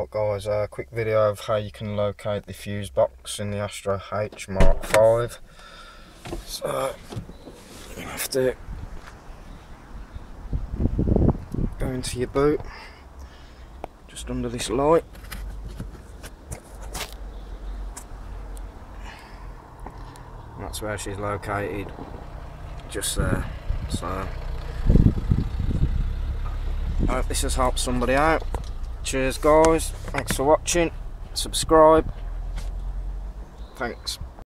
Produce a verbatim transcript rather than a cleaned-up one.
Right guys, a uh, quick video of how you can locate the fuse box in the Astra H Mark five. So you have to go into your boot, just under this light. That's where she's located, just there. So I hope this has helped somebody out. Cheers guys, thanks for watching, subscribe, thanks.